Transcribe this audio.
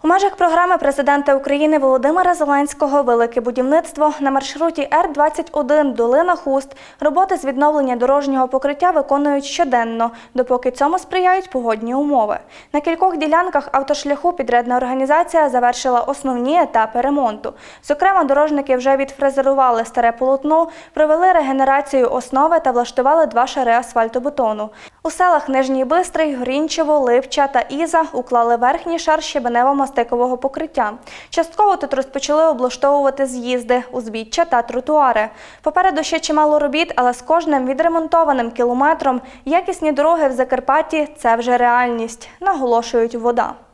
У межах програми президента України Володимира Зеленського «Велике будівництво» на маршруті Р-21 Долина-Хуст роботи з відновлення дорожнього покриття виконують щоденно, допоки цьому сприяють погодні умови. На кількох ділянках автошляху підрядна організація завершила основні етапи ремонту. Зокрема, дорожники вже відфрезерували старе полотно, провели регенерацію основи та влаштували 2 шари асфальтобетону. У селах Нижній Бистрий, Горінчево, Липча та Іза уклали верхній шар щебенево-мастикового покриття. Частково тут розпочали облаштовувати з'їзди, узбіччя та тротуари. Попереду ще чимало робіт, але з кожним відремонтованим кілометром якісні дороги в Закарпатті – це вже реальність, наголошують у ВОДА.